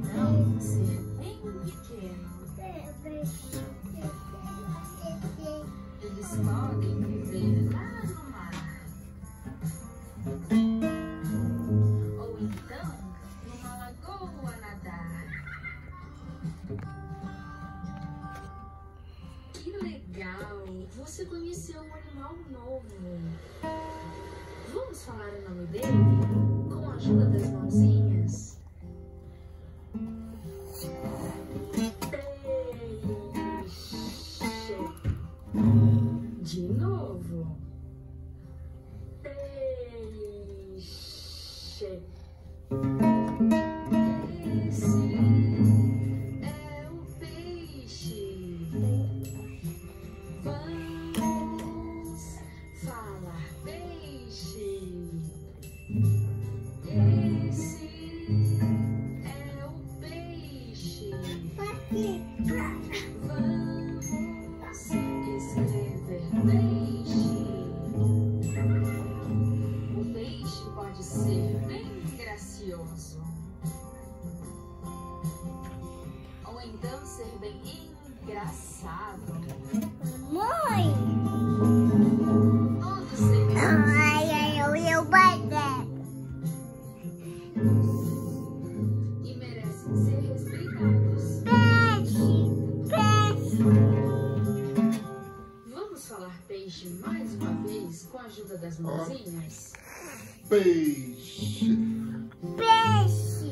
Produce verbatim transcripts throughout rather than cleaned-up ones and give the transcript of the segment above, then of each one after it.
então ser bem pequeno. Eles podem viver lá no mar. Ou então numa lagoa nadar. Que legal! Você conheceu um animal novo. Vamos falar o nome dele com a ajuda das mãozinhas? Peixe. De novo. Peixe. Esse é o peixe. Vamos falar peixe. Esse é o peixe. Vamos escrever peixe. O peixe pode ser bem gracioso. Ou então ser bem engraçado. Mãe! Todos eles Ai, ai, eu, eu bater. e merecem ser respeitados. Peixe, peixe. Vamos falar peixe mais uma vez com a ajuda das mãozinhas? Peixe. Peixe.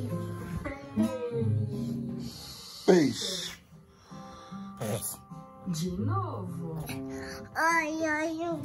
Peixe. De novo. Ai, ai, eu